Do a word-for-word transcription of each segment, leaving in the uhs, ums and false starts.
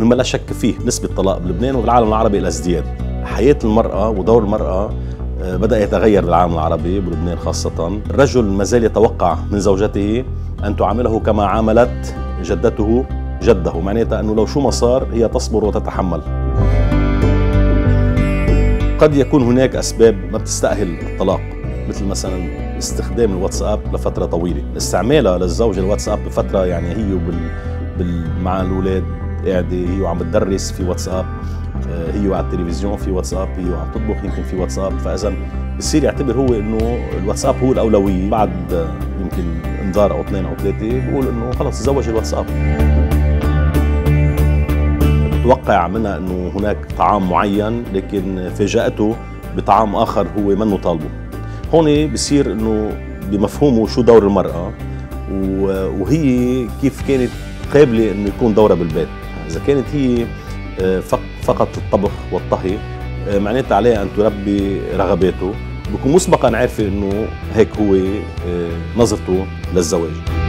مما لا شك فيه نسبة الطلاق بلبنان وبالعالم العربي إلى ازدياد. حياة المرأة ودور المرأة بدأ يتغير بالعالم العربي بلبنان خاصة. الرجل ما زال يتوقع من زوجته أن تعامله كما عاملت جدته جده، معناتها أنه لو شو ما صار هي تصبر وتتحمل. قد يكون هناك أسباب ما بتستأهل الطلاق، مثل مثلا استخدام الواتساب لفترة طويلة، استعمالها للزوجة الواتساب بفترة يعني هي بال... بال... مع الأولاد قاعدة، هي وعم بتدرس في واتساب، هي على التلفزيون في واتساب، هي وعم تطبخ يمكن في واتساب، فإذا بصير يعتبر هو إنه الواتساب هو الأولوية. بعد يمكن انذار أو اثنين أو ثلاثة بقول إنه خلص تزوج الواتساب. توقع منها إنه هناك طعام معين لكن فاجأته بطعام آخر هو منه طالبه. هون بصير إنه بمفهومه شو دور المرأة وهي كيف كانت قابلة إنه يكون دورها بالبيت. إذا كانت هي فقط الطبخ والطهي معناتها عليها أن تربي رغباته، بكون مسبقا عارفة إنه هيك هو نظرته للزواج.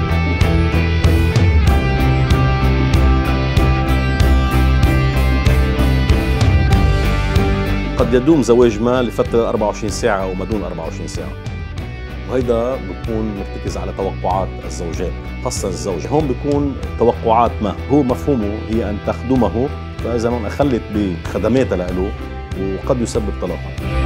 قد يدوم زواج ما لفترة أربعة وعشرين ساعة أو ما دون أربعة وعشرين ساعة، وهيدا بكون مرتكز على توقعات الزوجين خاصة الزوجة. هون بيكون توقعات ما هو مفهومه هي أن تخدمه، فإذا ما أخلت بخدماتها له وقد يسبب طلاقها.